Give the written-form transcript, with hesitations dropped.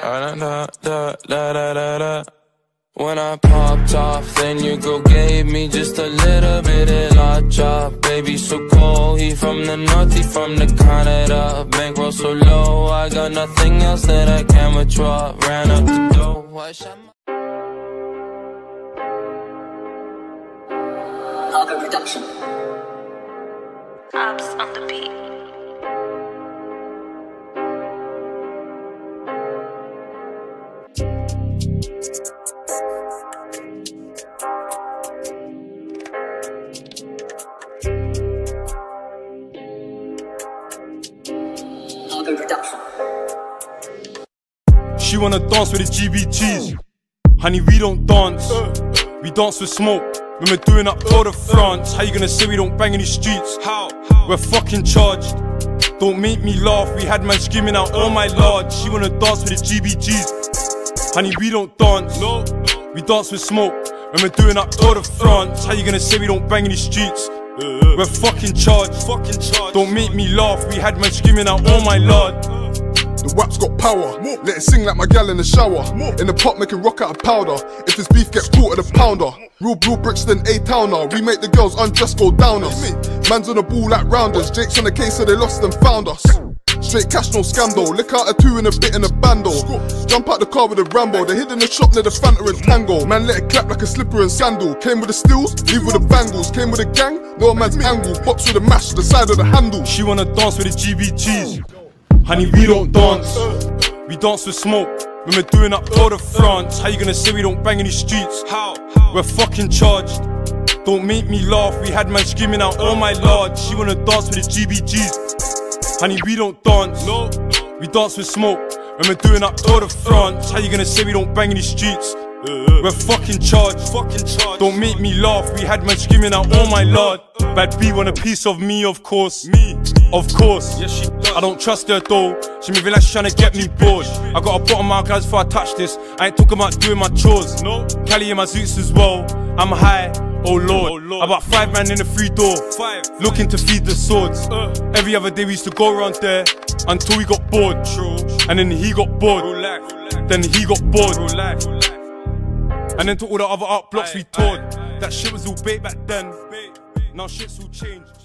Da da da da da da da. When I popped off, then your girl gave me just a little bit of la chop. Baby so cold, he from the north, he from the Canada. Bankroll so low, I got nothing else that I can withdraw. Ran up the dough, I shot my Harger Production. Abs on the beat. Harger Production. She wanna dance with the GBGs. Honey, we don't dance. We dance with smoke. When we're doing up Tour de France. How you gonna say we don't bang in these streets? How? We're fucking charged. Don't make me laugh. We had man screaming out, oh my lord. She wanna dance with the GBGs. Honey, we don't dance. No. We dance with smoke. When we're doing up Tour de France. How you gonna say we don't bang in these streets? We're fucking charged. Don't make me laugh. We had man screaming out, oh my lord. The WAP's got power, let it sing like my gal in the shower. In the pot making rock out of powder. If this beef get caught at a pounder. Real blue Brixton, A-towner. We make the girls undress go down us. Man's on the ball like rounders. Jake's on the case so they lost and found us. Straight cash, no scandal. Lick out a 2 and a bit in a bando. Jump out the car with a Rambo. They hid in the shop near the Fanta and Tango. Man let it clap like a slipper and sandal. Came with the stills, leave with the bangles. Came with a gang, no man's angle. Box with a mash, the side of the handle. She wanna dance with the GBGs. Honey, we don't dance. We dance with smoke. When we're doing up Tour de France. How you gonna say we don't bang in these streets? How? We're fucking charged. Don't make me laugh. We had man screaming out, oh my lord. She wanna dance with the GBGs. Honey, we don't dance. No. We dance with smoke. When we're doing up Tour de France. How you gonna say we don't bang in these streets? We're fucking charged. Don't make me laugh. We had man screaming out, oh my lord. Bad B want a piece of me, of course. Me, of course. Yes, she does. I don't trust her though. She moving like she's trying to get me bored. I got a bottom my guys before I touch this. I ain't talking about doing my chores. No. Cali in my zoots as well. I'm high. Oh lord. About 5 man in the free door. Looking to feed the swords. Every other day we used to go around there until we got bored. And then he got bored. Then he got bored. And then to all the other art blocks we toured. That shit was all bait back then. Now shit's all changed.